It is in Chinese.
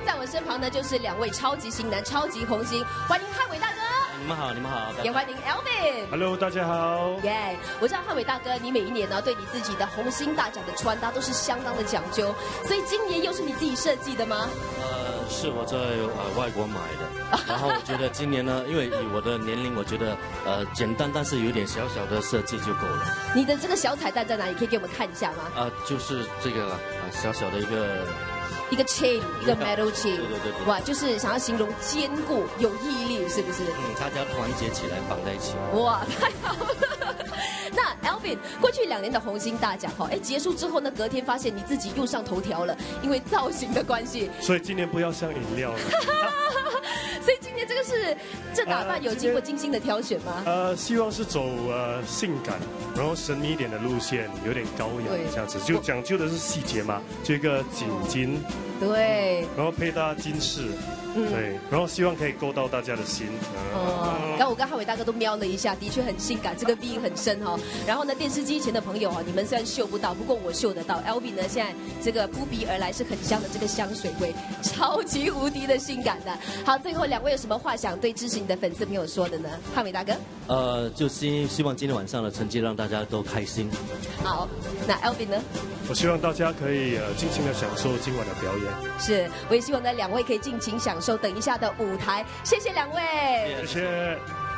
在我身旁呢，就是2位超级型男、超级红星，欢迎汉伟大哥。 你们好，你们好。 也欢迎 Alvin。 Hello， 大家好。 耶，我知道汉伟大哥，你每一年呢，对你自己的红星大奖的穿搭都是相当的讲究，所以今年又是你自己设计的吗？ 是我在外国买的，然后我觉得今年呢，因为以我的年龄，我觉得简单但是有点小小的设计就够了。 你的这个小彩蛋在哪里？可以给我们看一下吗？ 就是这个小小的一个 chain， 一个 metal chain， 对， 哇，就是想要形容坚固有毅力，是不是？ 大家团结起来绑在一起。 哇，太好了！那 Alvin， 过去2年的红星大奖结束之后呢，隔天发现你自己又上头条了，因为造型的关系。 所以今年不要像饮料了。 所以今天这打扮有经过精心的挑选吗？ 希望是走性感，然后神秘一点的路线，有点高雅这样子，就讲究的是细节嘛，就一个颈巾， 对， 然后配搭金饰。对，然后希望可以勾到大家的心。 刚我跟汉伟大哥都瞄了一下，的确很性感，这个 V 很深哈。然后呢，电视机前的朋友你们虽然嗅不到，不过我嗅得到。Alvin 呢，现在这个扑鼻而来是很香的这个香水味，超级无敌的性感的。好，最后2位有什么话想对支持你的粉丝朋友说的呢？汉伟大哥。 就希望今天晚上的成绩让大家都开心。 好，那 Alvin 呢？ 我希望大家可以尽情的享受今晚的表演。 是，我也希望呢2位可以尽情享受等一下的舞台。谢谢2位， 谢谢。